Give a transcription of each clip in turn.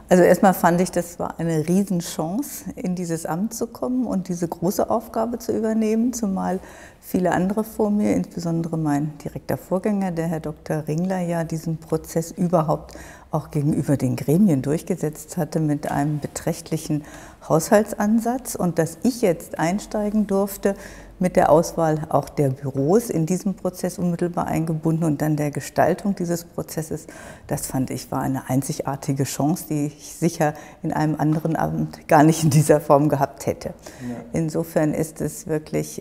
Also erstmal fand ich, das war eine Riesenchance, in dieses Amt zu kommen und diese große Aufgabe zu übernehmen, zumal viele andere vor mir, insbesondere mein direkter Vorgänger, der Herr Dr. Ringler, ja diesen Prozess überhaupt auch gegenüber den Gremien durchgesetzt hatte mit einem beträchtlichen Haushaltsansatz und dass ich jetzt einsteigen durfte mit der Auswahl auch der Büros in diesem Prozess unmittelbar eingebunden und dann der Gestaltung dieses Prozesses, das fand ich war eine einzigartige Chance, die ich sicher in einem anderen Amt gar nicht in dieser Form gehabt hätte. Ja. Insofern ist es wirklich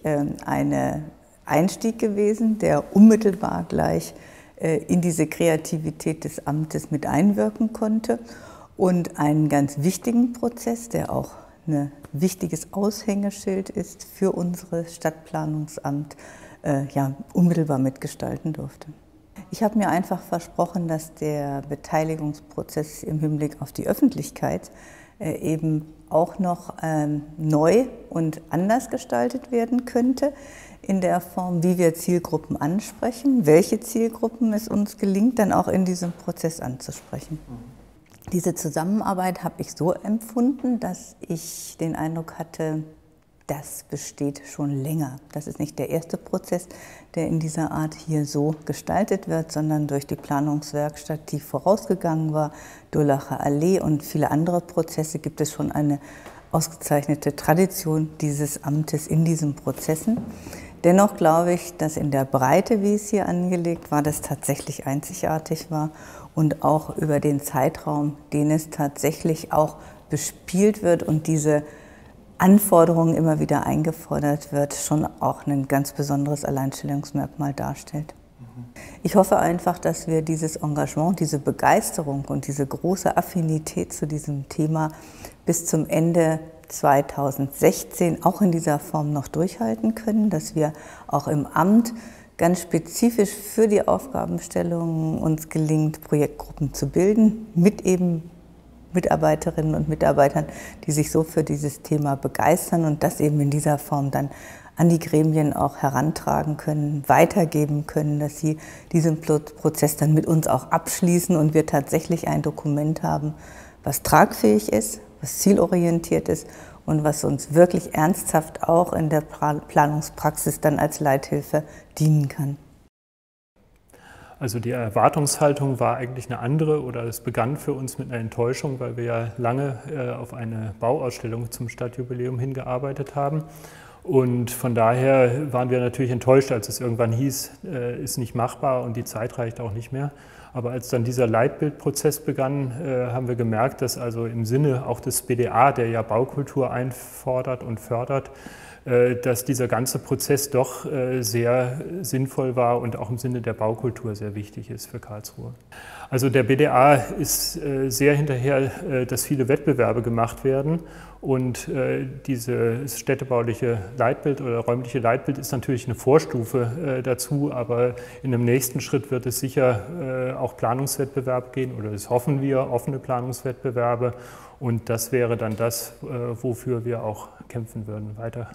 ein Einstieg gewesen, der unmittelbar gleich in diese Kreativität des Amtes mit einwirken konnte und einen ganz wichtigen Prozess, der auch ein wichtiges Aushängeschild ist für unser Stadtplanungsamt, unmittelbar mitgestalten durfte. Ich habe mir einfach versprochen, dass der Beteiligungsprozess im Hinblick auf die Öffentlichkeit eben auch noch neu und anders gestaltet werden könnte, in der Form, wie wir Zielgruppen ansprechen, welche Zielgruppen es uns gelingt, dann auch in diesem Prozess anzusprechen. Diese Zusammenarbeit habe ich so empfunden, dass ich den Eindruck hatte, das besteht schon länger. Das ist nicht der erste Prozess, der in dieser Art hier so gestaltet wird, sondern durch die Planungswerkstatt, die vorausgegangen war, Durlacher Allee und viele andere Prozesse gibt es schon eine ausgezeichnete Tradition dieses Amtes in diesen Prozessen. Dennoch glaube ich, dass in der Breite, wie es hier angelegt war, das tatsächlich einzigartig war und auch über den Zeitraum, den es tatsächlich auch bespielt wird und diese Anforderungen immer wieder eingefordert wird, schon auch ein ganz besonderes Alleinstellungsmerkmal darstellt. Ich hoffe einfach, dass wir dieses Engagement, diese Begeisterung und diese große Affinität zu diesem Thema bis zum Ende 2016 auch in dieser Form noch durchhalten können, dass wir auch im Amt ganz spezifisch für die Aufgabenstellungen uns gelingt, Projektgruppen zu bilden, mit eben Mitarbeiterinnen und Mitarbeitern, die sich so für dieses Thema begeistern und das eben in dieser Form dann an die Gremien auch herantragen können, weitergeben können, dass sie diesen Prozess dann mit uns auch abschließen und wir tatsächlich ein Dokument haben, was tragfähig ist, was zielorientiert ist und was uns wirklich ernsthaft auch in der Planungspraxis dann als Leithilfe dienen kann. Also die Erwartungshaltung war eigentlich eine andere oder es begann für uns mit einer Enttäuschung, weil wir ja lange auf eine Bauausstellung zum Stadtjubiläum hingearbeitet haben. Und von daher waren wir natürlich enttäuscht, als es irgendwann hieß, ist nicht machbar und die Zeit reicht auch nicht mehr. Aber als dann dieser Leitbildprozess begann, haben wir gemerkt, dass also im Sinne auch des BDA, der ja Baukultur einfordert und fördert, dass dieser ganze Prozess doch sehr sinnvoll war und auch im Sinne der Baukultur sehr wichtig ist für Karlsruhe. Also der BDA ist sehr hinterher, dass viele Wettbewerbe gemacht werden und dieses städtebauliche Leitbild oder räumliche Leitbild ist natürlich eine Vorstufe dazu, aber in einem nächsten Schritt wird es sicher auch Planungswettbewerb gehen oder das hoffen wir, offene Planungswettbewerbe und das wäre dann das, wofür wir auch kämpfen würden weiter.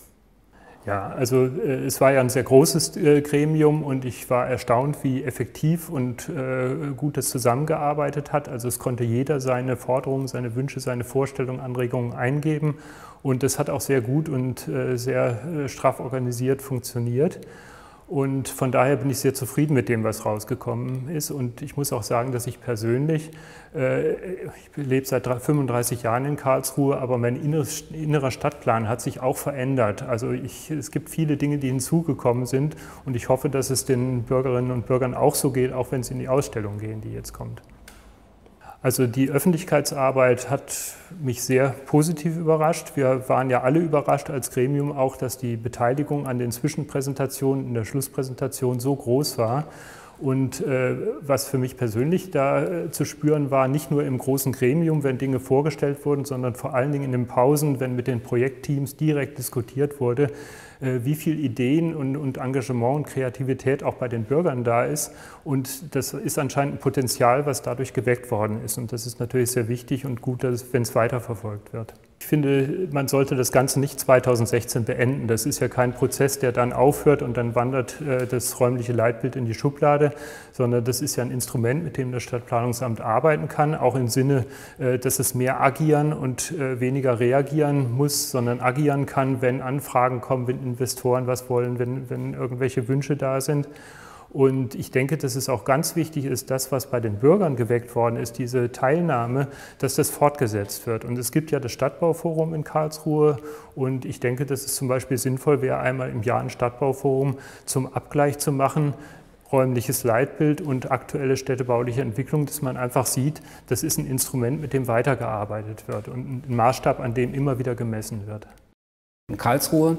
Ja, also es war ja ein sehr großes Gremium und ich war erstaunt, wie effektiv und gut es zusammengearbeitet hat. Also es konnte jeder seine Forderungen, seine Wünsche, seine Vorstellungen, Anregungen eingeben und es hat auch sehr gut und sehr straff organisiert funktioniert. Und von daher bin ich sehr zufrieden mit dem, was rausgekommen ist. Und ich muss auch sagen, dass ich persönlich, ich lebe seit 35 Jahren in Karlsruhe, aber mein innerer Stadtplan hat sich auch verändert. Also es gibt viele Dinge, die hinzugekommen sind. Und ich hoffe, dass es den Bürgerinnen und Bürgern auch so geht, auch wenn sie in die Ausstellung gehen, die jetzt kommt. Also die Öffentlichkeitsarbeit hat mich sehr positiv überrascht. Wir waren ja alle überrascht als Gremium auch, dass die Beteiligung an den Zwischenpräsentationen in der Schlusspräsentation so groß war. Und was für mich persönlich da zu spüren war, nicht nur im großen Gremium, wenn Dinge vorgestellt wurden, sondern vor allen Dingen in den Pausen, wenn mit den Projektteams direkt diskutiert wurde, wie viel Ideen und Engagement und Kreativität auch bei den Bürgern da ist. Und das ist anscheinend ein Potenzial, was dadurch geweckt worden ist. Und das ist natürlich sehr wichtig und gut, wenn es weiterverfolgt wird. Ich finde, man sollte das Ganze nicht 2016 beenden. Das ist ja kein Prozess, der dann aufhört und dann wandert das räumliche Leitbild in die Schublade, sondern das ist ja ein Instrument, mit dem das Stadtplanungsamt arbeiten kann, auch im Sinne, dass es mehr agieren und weniger reagieren muss, sondern agieren kann, wenn Anfragen kommen, wenn Investoren was wollen, wenn irgendwelche Wünsche da sind. Und ich denke, dass es auch ganz wichtig ist, das, was bei den Bürgern geweckt worden ist, diese Teilnahme, dass das fortgesetzt wird. Und es gibt ja das Stadtbauforum in Karlsruhe und ich denke, dass es zum Beispiel sinnvoll wäre, einmal im Jahr ein Stadtbauforum zum Abgleich zu machen, räumliches Leitbild und aktuelle städtebauliche Entwicklung, dass man einfach sieht, das ist ein Instrument, mit dem weitergearbeitet wird und ein Maßstab, an dem immer wieder gemessen wird. In Karlsruhe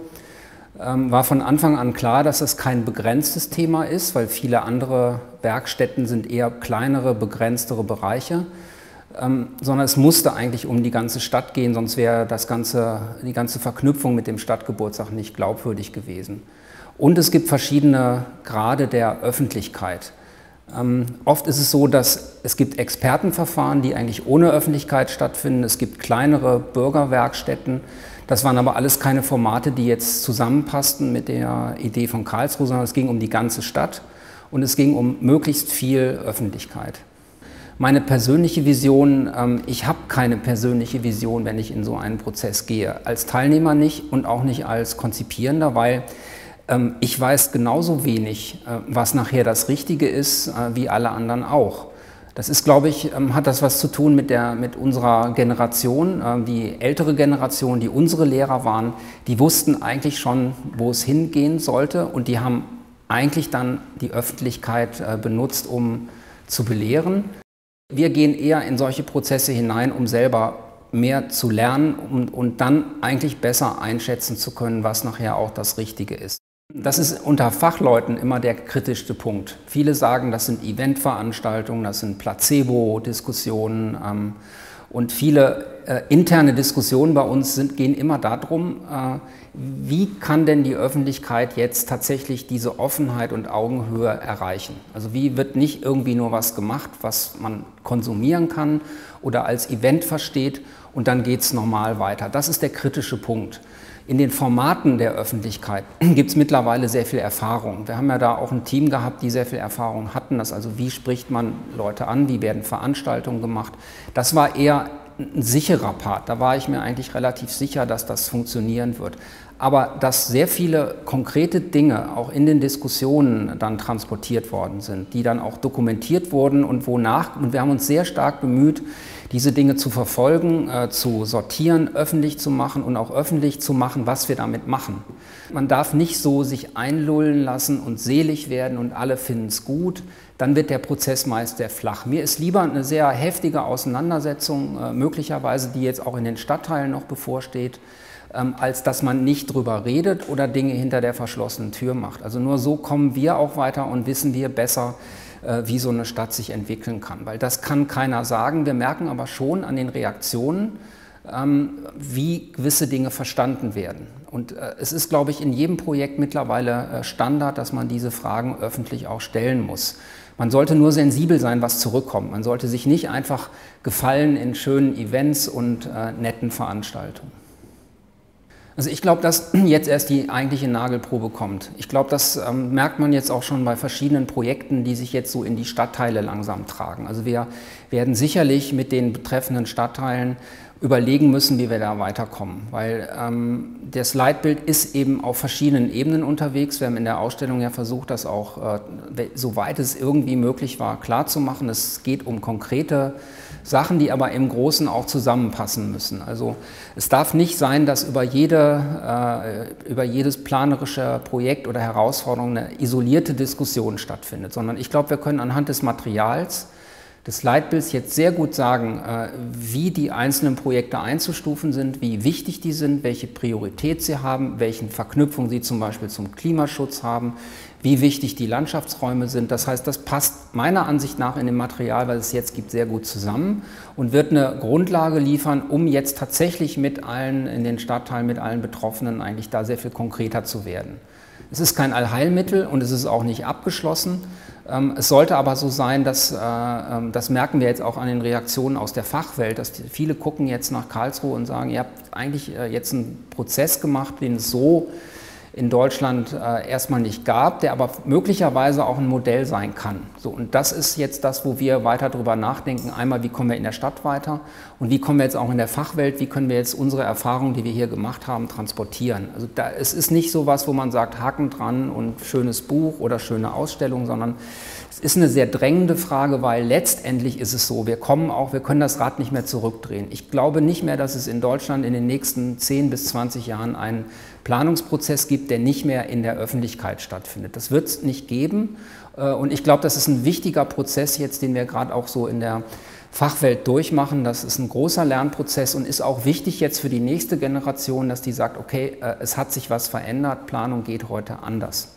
war von Anfang an klar, dass es kein begrenztes Thema ist, weil viele andere Werkstätten sind eher kleinere, begrenztere Bereiche, sondern es musste eigentlich um die ganze Stadt gehen, sonst wäre die ganze Verknüpfung mit dem Stadtgeburtstag nicht glaubwürdig gewesen. Und es gibt verschiedene Grade der Öffentlichkeit. Oft ist es so, dass es gibt Expertenverfahren, die eigentlich ohne Öffentlichkeit stattfinden. Es gibt kleinere Bürgerwerkstätten. Das waren aber alles keine Formate, die jetzt zusammenpassten mit der Idee von Karlsruhe, sondern es ging um die ganze Stadt und es ging um möglichst viel Öffentlichkeit. Meine persönliche Vision, ich habe keine persönliche Vision, wenn ich in so einen Prozess gehe. Als Teilnehmer nicht und auch nicht als Konzipierender, weil ich weiß genauso wenig, was nachher das Richtige ist, wie alle anderen auch. Das ist, glaube ich, hat das was zu tun mit unserer Generation. Die ältere Generation, die unsere Lehrer waren, die wussten eigentlich schon, wo es hingehen sollte und die haben eigentlich dann die Öffentlichkeit benutzt, um zu belehren. Wir gehen eher in solche Prozesse hinein, um selber mehr zu lernen und dann eigentlich besser einschätzen zu können, was nachher auch das Richtige ist. Das ist unter Fachleuten immer der kritischste Punkt. Viele sagen, das sind Eventveranstaltungen, das sind Placebo-Diskussionen und viele interne Diskussionen bei uns gehen immer darum, wie kann denn die Öffentlichkeit jetzt tatsächlich diese Offenheit und Augenhöhe erreichen? Also wie wird nicht irgendwie nur was gemacht, was man konsumieren kann oder als Event versteht und dann geht es normal weiter. Das ist der kritische Punkt. In den Formaten der Öffentlichkeit gibt es mittlerweile sehr viel Erfahrung. Wir haben ja da auch ein Team gehabt, die sehr viel Erfahrung hatten. Also wie spricht man Leute an, wie werden Veranstaltungen gemacht. Das war eher ein sicherer Part. Da war ich mir eigentlich relativ sicher, dass das funktionieren wird. Aber dass sehr viele konkrete Dinge auch in den Diskussionen dann transportiert worden sind, die dann auch dokumentiert wurden und wir haben uns sehr stark bemüht, diese Dinge zu verfolgen, zu sortieren, öffentlich zu machen und auch öffentlich zu machen, was wir damit machen. Man darf nicht so sich einlullen lassen und selig werden und alle finden es gut, dann wird der Prozess meist sehr flach. Mir ist lieber eine sehr heftige Auseinandersetzung, möglicherweise, die jetzt auch in den Stadtteilen noch bevorsteht, als dass man nicht drüber redet oder Dinge hinter der verschlossenen Tür macht. Also nur so kommen wir auch weiter und wissen wir besser, wie so eine Stadt sich entwickeln kann. Weil das kann keiner sagen. Wir merken aber schon an den Reaktionen, wie gewisse Dinge verstanden werden. Und es ist, glaube ich, in jedem Projekt mittlerweile Standard, dass man diese Fragen öffentlich auch stellen muss. Man sollte nur sensibel sein, was zurückkommt. Man sollte sich nicht einfach gefallen in schönen Events und netten Veranstaltungen. Also ich glaube, dass jetzt erst die eigentliche Nagelprobe kommt. Ich glaube, das merkt man jetzt auch schon bei verschiedenen Projekten, die sich jetzt so in die Stadtteile langsam tragen. Also wir werden sicherlich mit den betreffenden Stadtteilen überlegen müssen, wie wir da weiterkommen, weil das Leitbild ist eben auf verschiedenen Ebenen unterwegs. Wir haben in der Ausstellung ja versucht, das auch, soweit es irgendwie möglich war, klarzumachen. Es geht um konkrete Sachen, die aber im Großen auch zusammenpassen müssen. Also es darf nicht sein, dass über jedes planerische Projekt oder Herausforderung eine isolierte Diskussion stattfindet, sondern ich glaube, wir können anhand des Materials des Leitbilds jetzt sehr gut sagen, wie die einzelnen Projekte einzustufen sind, wie wichtig die sind, welche Priorität sie haben, welche Verknüpfung sie zum Beispiel zum Klimaschutz haben, wie wichtig die Landschaftsräume sind. Das heißt, das passt meiner Ansicht nach in dem Material, was es jetzt gibt, sehr gut zusammen und wird eine Grundlage liefern, um jetzt tatsächlich mit allen in den Stadtteilen, mit allen Betroffenen eigentlich da sehr viel konkreter zu werden. Es ist kein Allheilmittel und es ist auch nicht abgeschlossen. Es sollte aber so sein, dass, das merken wir jetzt auch an den Reaktionen aus der Fachwelt, dass viele gucken jetzt nach Karlsruhe und sagen, ihr habt eigentlich jetzt einen Prozess gemacht, den es so in Deutschland erstmal nicht gab, der aber möglicherweise auch ein Modell sein kann. So, und das ist jetzt das, wo wir weiter darüber nachdenken. Einmal, wie kommen wir in der Stadt weiter und wie kommen wir jetzt auch in der Fachwelt, wie können wir jetzt unsere Erfahrungen, die wir hier gemacht haben, transportieren. Also es ist nicht so was, wo man sagt, Haken dran und schönes Buch oder schöne Ausstellung, sondern es ist eine sehr drängende Frage, weil letztendlich ist es so, wir können das Rad nicht mehr zurückdrehen. Ich glaube nicht mehr, dass es in Deutschland in den nächsten 10 bis 20 Jahren einen Planungsprozess gibt, der nicht mehr in der Öffentlichkeit stattfindet. Das wird es nicht geben und ich glaube, das ist ein wichtiger Prozess jetzt, den wir gerade auch so in der Fachwelt durchmachen. Das ist ein großer Lernprozess und ist auch wichtig jetzt für die nächste Generation, dass die sagt, okay, es hat sich was verändert, Planung geht heute anders.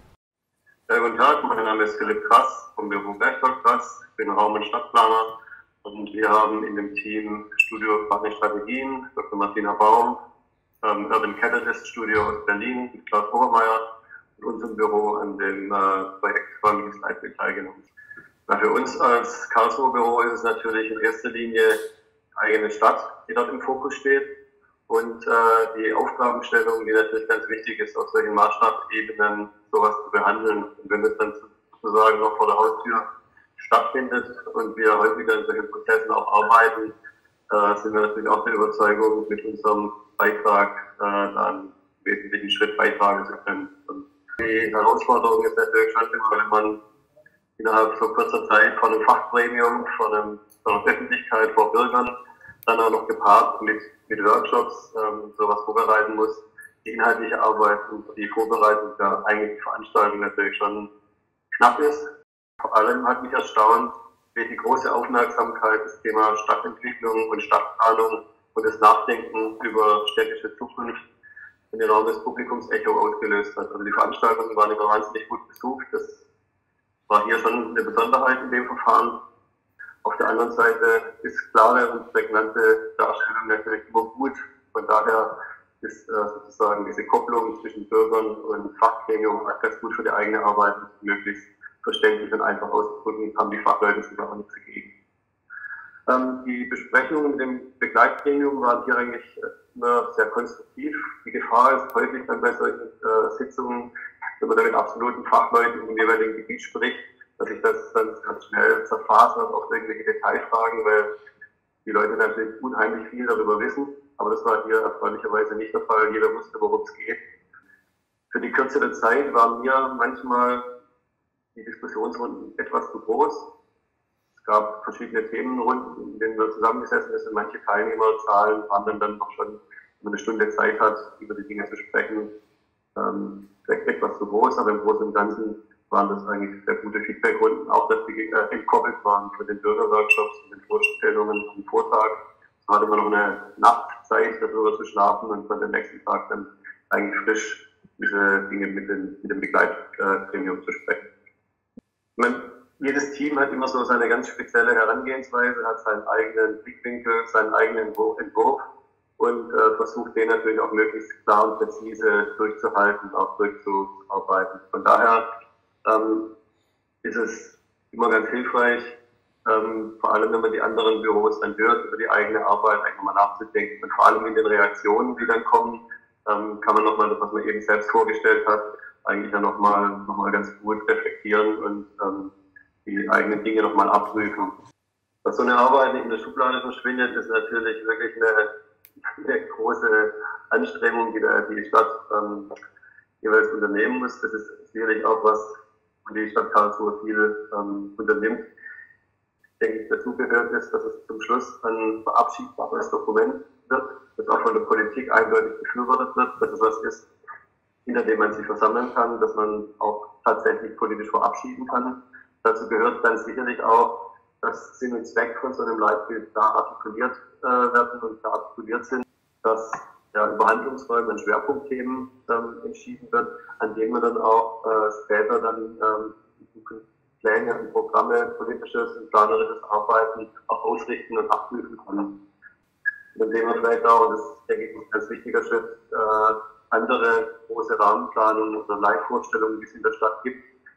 Guten Tag, mein Name ist Philipp Krass vom Büro Berchtold Krass. Ich bin Raum- und Stadtplaner und wir haben in dem Team Studio Fachliche Strategien, Dr. Martina Baum, Urban Catalyst Studio aus Berlin mit Klaus Obermeier und unserem Büro an dem Projekt Räumliches Leitbild teilgenommen. Für uns als Karlsruher Büro ist es natürlich in erster Linie die eigene Stadt, die dort im Fokus steht und die Aufgabenstellung, die natürlich ganz wichtig ist, auf solchen Maßstabebenen sowas zu behandeln. Und wenn das dann sozusagen noch vor der Haustür stattfindet und wir häufiger in solchen Prozessen auch arbeiten, sind wir natürlich auch der Überzeugung, mit unserem Beitrag dann einen wesentlichen Schritt beitragen zu können. Und die Herausforderung ist natürlich schon immer, wenn man innerhalb so kurzer Zeit von einem Fachgremium, von einer Öffentlichkeit, vor Bürgern, dann auch noch gepaart mit Workshops sowas vorbereiten muss. Die inhaltliche Arbeit und die Vorbereitung der eigentlichen Veranstaltung natürlich schon knapp ist. Vor allem hat mich erstaunt, welche große Aufmerksamkeit das Thema Stadtentwicklung und Stadtplanung und das Nachdenken über städtische Zukunft ein enormes Publikumsecho ausgelöst hat. Also die Veranstaltungen waren immer wahnsinnig gut besucht. Das war hier schon eine Besonderheit in dem Verfahren. Auf der anderen Seite ist klare und prägnante Darstellung natürlich immer gut. Von daher ist sozusagen diese Kopplung zwischen Bürgern und Fachgremium ganz gut für die eigene Arbeit, möglichst verständlich und einfach auszudrücken, haben die Fachleute sich auch nichts dagegen. Die Besprechungen mit dem Begleitgremium waren hier eigentlich immer sehr konstruktiv. Die Gefahr ist häufig dann bei solchen Sitzungen, wenn man da mit absoluten Fachleuten im jeweiligen Gebiet spricht, dass sich das dann ganz schnell zerfasert auf irgendwelche Detailfragen, weil die Leute natürlich unheimlich viel darüber wissen. Aber das war hier erfreulicherweise nicht der Fall. Jeder wusste, worum es geht. Für die Kürze der Zeit waren mir manchmal die Diskussionsrunden etwas zu groß. Es gab verschiedene Themenrunden, in denen wir zusammengesessen sind. Manche Teilnehmerzahlen waren dann noch schon, wenn man eine Stunde Zeit hat, über die Dinge zu sprechen, etwas zu groß. Aber im Großen und Ganzen waren das eigentlich sehr gute Feedbackrunden. Auch, dass die entkoppelt waren von den Bürgerworkshops und den Vorstellungen am Vortag. So hatte man noch eine Nachtzeit, darüber zu schlafen und dann den nächsten Tag dann eigentlich frisch diese Dinge mit dem Begleitgremium zu sprechen. Jedes Team hat immer so seine ganz spezielle Herangehensweise, hat seinen eigenen Blickwinkel, seinen eigenen Entwurf und versucht den natürlich auch möglichst klar und präzise durchzuhalten, auch durchzuarbeiten. Von daher ist es immer ganz hilfreich, vor allem wenn man die anderen Büros dann hört, über die eigene Arbeit einfach mal nachzudenken. Und vor allem in den Reaktionen, die dann kommen, kann man nochmal das, was man eben selbst vorgestellt hat, eigentlich ja nochmal ganz gut reflektieren und die eigenen Dinge nochmal abprüfen. Dass so eine Arbeit nicht in der Schublade verschwindet, ist natürlich wirklich eine große Anstrengung, die die Stadt jeweils unternehmen muss. Das ist sicherlich auch was, wo die Stadt Karlsruhe viel unternimmt. Denke ich, dazu gehört ist, dass es zum Schluss ein verabschiedbares Dokument wird, das auch von der Politik eindeutig befürwortet wird, dass es was ist, hinter dem man sich versammeln kann, dass man auch tatsächlich politisch verabschieden kann. Dazu gehört dann sicherlich auch, dass Sinn und Zweck von so einem Leitbild da artikuliert werden und da artikuliert sind, dass über Handlungsräume und Schwerpunktthemen entschieden wird, an denen man dann auch später dann Pläne und Programme, politisches und planerisches Arbeiten auch ausrichten und abprüfen kann. Von dem wir vielleicht auch, und das denke ich, ist ein ganz wichtiger Schritt, andere große Rahmenplanungen oder Leitvorstellungen, die es in der Stadt gibt,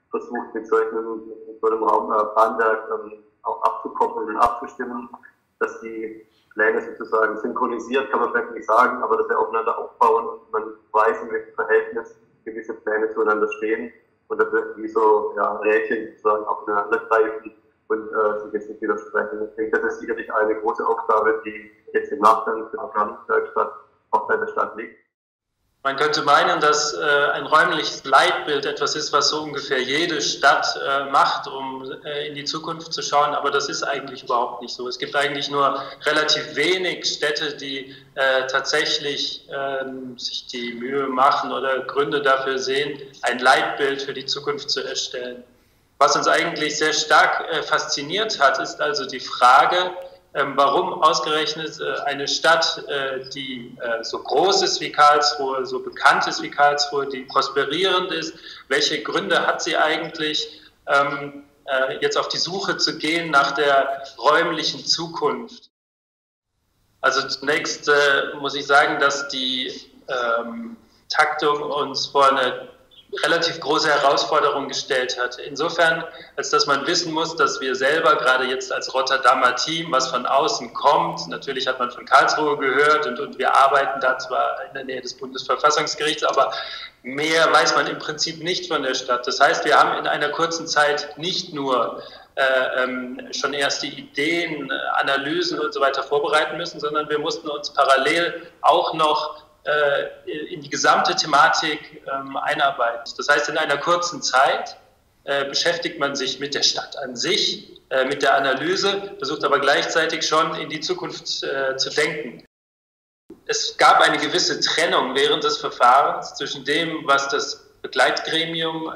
versucht, mit so einem Planwerk auch abzukoppeln und abzustimmen, dass die Pläne sozusagen synchronisiert, kann man vielleicht nicht sagen, aber dass sie aufeinander aufbauen und man weiß, in welchem Verhältnis gewisse Pläne zueinander stehen und dass wie so Rädchen sozusagen aufeinander greifen und sich jetzt nicht widersprechen. Ich denke, das ist sicherlich eine große Aufgabe, die jetzt im Nachgang für die Planungswerkstatt auch bei der Stadt liegt. Man könnte meinen, dass ein räumliches Leitbild etwas ist, was so ungefähr jede Stadt macht, um in die Zukunft zu schauen, aber das ist eigentlich überhaupt nicht so. Es gibt eigentlich nur relativ wenig Städte, die tatsächlich sich die Mühe machen oder Gründe dafür sehen, ein Leitbild für die Zukunft zu erstellen. Was uns eigentlich sehr stark fasziniert hat, ist also die Frage, warum ausgerechnet eine Stadt, die so groß ist wie Karlsruhe, so bekannt ist wie Karlsruhe, die prosperierend ist, welche Gründe hat sie eigentlich, jetzt auf die Suche zu gehen nach der räumlichen Zukunft? Also zunächst muss ich sagen, dass die Taktung uns vor eine relativ große Herausforderung gestellt hat. Insofern, als dass man wissen muss, dass wir selber gerade jetzt als Rotterdamer Team, was von außen kommt, natürlich hat man von Karlsruhe gehört und wir arbeiten da zwar in der Nähe des Bundesverfassungsgerichts, aber mehr weiß man im Prinzip nicht von der Stadt. Das heißt, wir haben in einer kurzen Zeit nicht nur schon erste Ideen, Analysen und so weiter vorbereiten müssen, sondern wir mussten uns parallel auch noch in die gesamte Thematik einarbeiten. Das heißt, in einer kurzen Zeit beschäftigt man sich mit der Stadt an sich, mit der Analyse, versucht aber gleichzeitig schon in die Zukunft zu denken. Es gab eine gewisse Trennung während des Verfahrens zwischen dem, was das Begleitgremium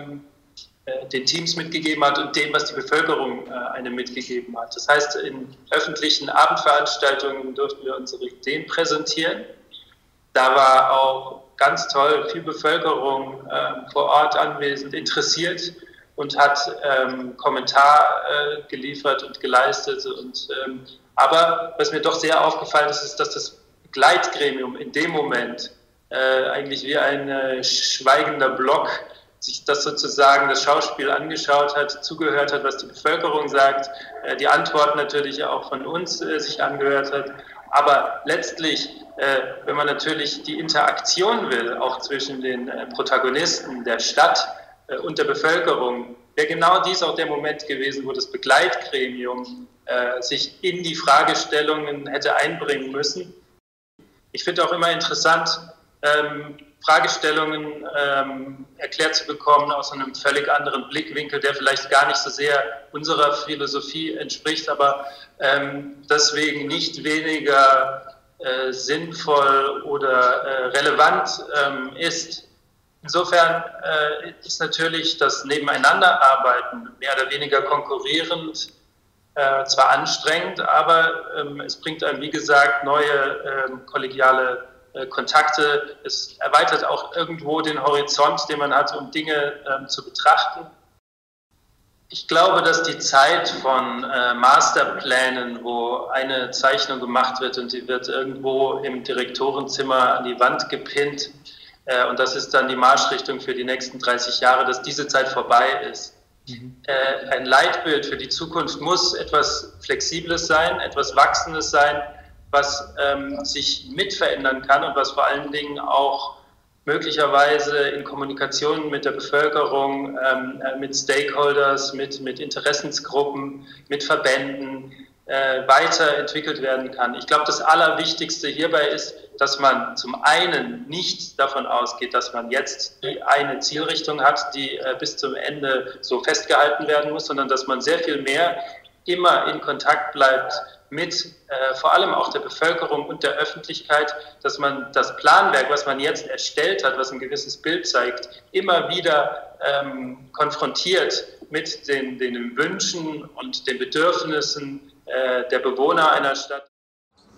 den Teams mitgegeben hat und dem, was die Bevölkerung einem mitgegeben hat. Das heißt, in öffentlichen Abendveranstaltungen durften wir unsere Ideen präsentieren. Da war auch ganz toll viel Bevölkerung vor Ort anwesend, interessiert und hat Kommentar geliefert und geleistet. Aber was mir doch sehr aufgefallen ist, ist, dass das Begleitgremium in dem Moment eigentlich wie ein schweigender Block sich das sozusagen, das Schauspiel angeschaut hat, zugehört hat, was die Bevölkerung sagt, die Antworten natürlich auch von uns sich angehört hat. Aber letztlich, wenn man natürlich die Interaktion will, auch zwischen den Protagonisten der Stadt und der Bevölkerung, wäre genau dies auch der Moment gewesen, wo das Begleitgremium sich in die Fragestellungen hätte einbringen müssen. Ich finde auch immer interessant, Fragestellungen erklärt zu bekommen aus einem völlig anderen Blickwinkel, der vielleicht gar nicht so sehr unserer Philosophie entspricht, aber deswegen nicht weniger sinnvoll oder relevant ist. Insofern ist natürlich das Nebeneinanderarbeiten mehr oder weniger konkurrierend, zwar anstrengend, aber es bringt einem, wie gesagt, neue kollegiale Kontakte. Es erweitert auch irgendwo den Horizont, den man hat, um Dinge zu betrachten. Ich glaube, dass die Zeit von Masterplänen, wo eine Zeichnung gemacht wird und die wird irgendwo im Direktorenzimmer an die Wand gepinnt und das ist dann die Marschrichtung für die nächsten 30 Jahre, dass diese Zeit vorbei ist. Ein Leitbild für die Zukunft muss etwas Flexibles sein, etwas Wachsendes sein, was sich mitverändern kann und was vor allen Dingen auch möglicherweise in Kommunikation mit der Bevölkerung, mit Stakeholders, mit Interessensgruppen, mit Verbänden weiterentwickelt werden kann. Ich glaube, das Allerwichtigste hierbei ist, dass man zum einen nicht davon ausgeht, dass man jetzt eine Zielrichtung hat, die bis zum Ende so festgehalten werden muss, sondern dass man sehr viel mehr immer in Kontakt bleibt mit vor allem auch der Bevölkerung und der Öffentlichkeit, dass man das Planwerk, was man jetzt erstellt hat, was ein gewisses Bild zeigt, immer wieder konfrontiert mit den Wünschen und den Bedürfnissen der Bewohner einer Stadt.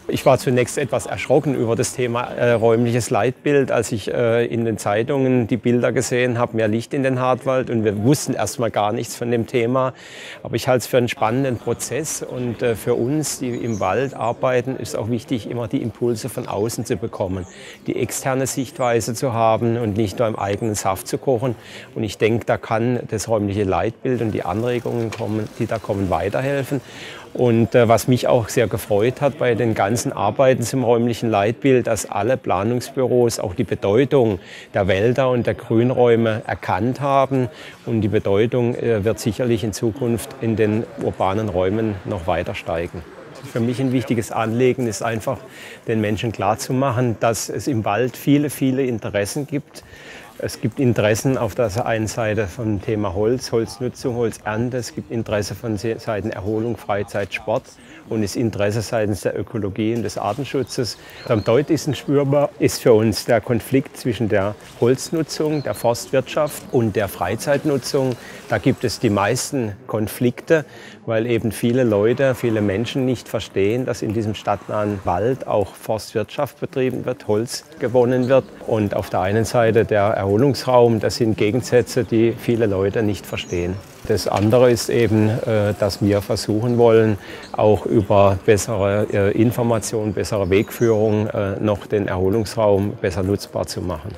Ich war zunächst etwas erschrocken über das Thema räumliches Leitbild, als ich in den Zeitungen die Bilder gesehen habe, mehr Licht in den Hartwald, und wir wussten erstmal gar nichts von dem Thema. Aber ich halte es für einen spannenden Prozess, und für uns, die im Wald arbeiten, ist auch wichtig, immer die Impulse von außen zu bekommen, die externe Sichtweise zu haben und nicht nur im eigenen Saft zu kochen. Und ich denke, da kann das räumliche Leitbild und die Anregungen, die da kommen, weiterhelfen. Und was mich auch sehr gefreut hat bei den ganzen Arbeiten zum räumlichen Leitbild, dass alle Planungsbüros auch die Bedeutung der Wälder und der Grünräume erkannt haben. Und die Bedeutung wird sicherlich in Zukunft in den urbanen Räumen noch weiter steigen. Für mich ein wichtiges Anliegen ist einfach, den Menschen klarzumachen, dass es im Wald viele, viele Interessen gibt. Es gibt Interessen auf der einen Seite vom Thema Holz, Holznutzung, Holzernte. Es gibt Interesse von Seiten Erholung, Freizeit, Sport. Und das Interesse seitens der Ökologie und des Artenschutzes. Am deutlichsten spürbar ist für uns der Konflikt zwischen der Holznutzung, der Forstwirtschaft und der Freizeitnutzung. Da gibt es die meisten Konflikte, weil eben viele Leute, viele Menschen nicht verstehen, dass in diesem stadtnahen Wald auch Forstwirtschaft betrieben wird, Holz gewonnen wird. Und auf der einen Seite der Erholungsraum, das sind Gegensätze, die viele Leute nicht verstehen. Das andere ist eben, dass wir versuchen wollen, auch über bessere Information, bessere Wegführung noch den Erholungsraum besser nutzbar zu machen.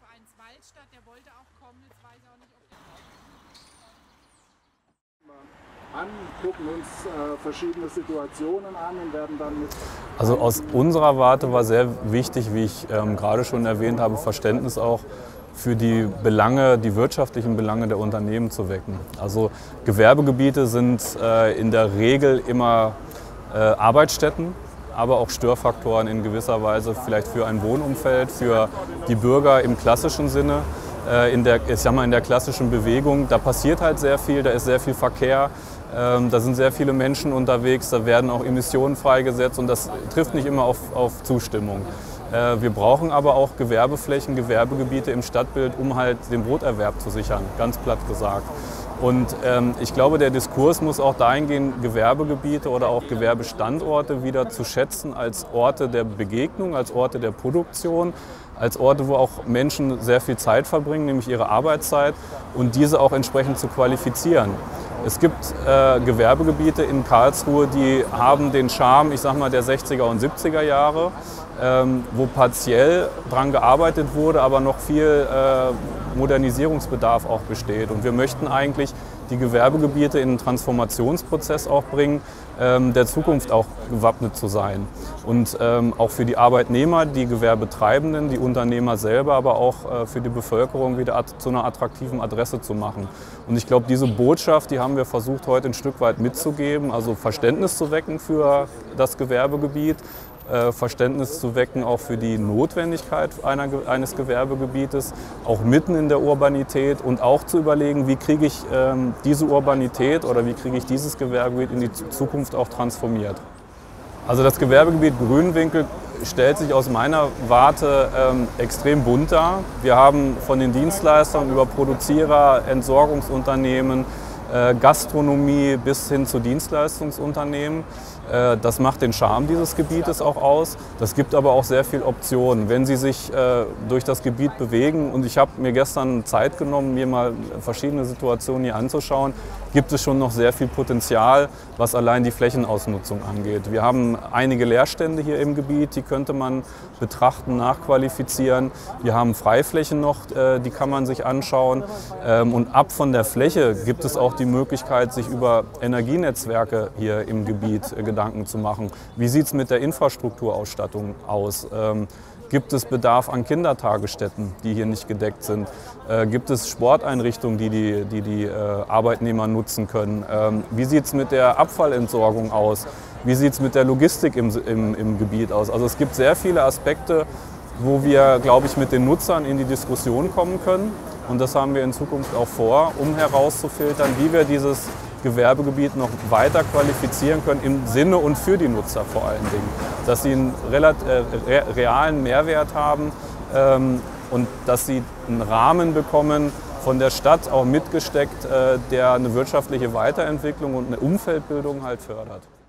Gucken uns verschiedene Situationen an und werden dann mit... Also aus unserer Warte war sehr wichtig, wie ich gerade schon erwähnt habe, Verständnis auch für die Belange, die wirtschaftlichen Belange der Unternehmen zu wecken. Also Gewerbegebiete sind in der Regel immer Arbeitsstätten, aber auch Störfaktoren in gewisser Weise vielleicht für ein Wohnumfeld, für die Bürger im klassischen Sinne. In der klassischen Bewegung, da passiert halt sehr viel, da ist sehr viel Verkehr, da sind sehr viele Menschen unterwegs, da werden auch Emissionen freigesetzt, und das trifft nicht immer auf Zustimmung. Wir brauchen aber auch Gewerbeflächen, Gewerbegebiete im Stadtbild, um halt den Broterwerb zu sichern, ganz platt gesagt. Und ich glaube, der Diskurs muss auch dahin gehen, Gewerbegebiete oder auch Gewerbestandorte wieder zu schätzen als Orte der Begegnung, als Orte der Produktion, als Orte, wo auch Menschen sehr viel Zeit verbringen, nämlich ihre Arbeitszeit, und diese auch entsprechend zu qualifizieren. Es gibt Gewerbegebiete in Karlsruhe, die haben den Charme, ich sag mal, der 60er und 70er Jahre, wo partiell dran gearbeitet wurde, aber noch viel Modernisierungsbedarf auch besteht. Und wir möchten eigentlich die Gewerbegebiete in einen Transformationsprozess auch bringen, der Zukunft auch gewappnet zu sein. Und auch für die Arbeitnehmer, die Gewerbetreibenden, die Unternehmer selber, aber auch für die Bevölkerung wieder zu einer attraktiven Adresse zu machen. Und ich glaube, diese Botschaft, die haben wir versucht, heute ein Stück weit mitzugeben, also Verständnis zu wecken für das Gewerbegebiet, Verständnis zu wecken auch für die Notwendigkeit eines Gewerbegebietes, auch mitten in der Urbanität, und auch zu überlegen, wie kriege ich diese Urbanität oder wie kriege ich dieses Gewerbegebiet in die Zukunft auch transformiert. Also das Gewerbegebiet Grünwinkel stellt sich aus meiner Warte extrem bunt dar. Wir haben von den Dienstleistern über Produzierer, Entsorgungsunternehmen, Gastronomie bis hin zu Dienstleistungsunternehmen. Das macht den Charme dieses Gebietes auch aus. Das gibt aber auch sehr viele Optionen. Wenn Sie sich durch das Gebiet bewegen, und ich habe mir gestern Zeit genommen, mir mal verschiedene Situationen hier anzuschauen, gibt es schon noch sehr viel Potenzial, was allein die Flächenausnutzung angeht. Wir haben einige Leerstände hier im Gebiet, die könnte man betrachten, nachqualifizieren. Wir haben Freiflächen noch, die kann man sich anschauen. Und ab von der Fläche gibt es auch die Möglichkeit, sich über Energienetzwerke hier im Gebiet Gedanken zu machen. Wie sieht es mit der Infrastrukturausstattung aus? Gibt es Bedarf an Kindertagesstätten, die hier nicht gedeckt sind? Gibt es Sporteinrichtungen, die Arbeitnehmer nutzen können? Wie sieht es mit der Abfallentsorgung aus? Wie sieht es mit der Logistik im Gebiet aus? Also es gibt sehr viele Aspekte, wo wir, glaube ich, mit den Nutzern in die Diskussion kommen können. Und das haben wir in Zukunft auch vor, um herauszufiltern, wie wir dieses Gewerbegebiet noch weiter qualifizieren können, im Sinne und für die Nutzer vor allen Dingen. Dass sie einen realen Mehrwert haben und dass sie einen Rahmen bekommen, von der Stadt auch mitgesteckt, der eine wirtschaftliche Weiterentwicklung und eine Umfeldbildung halt fördert.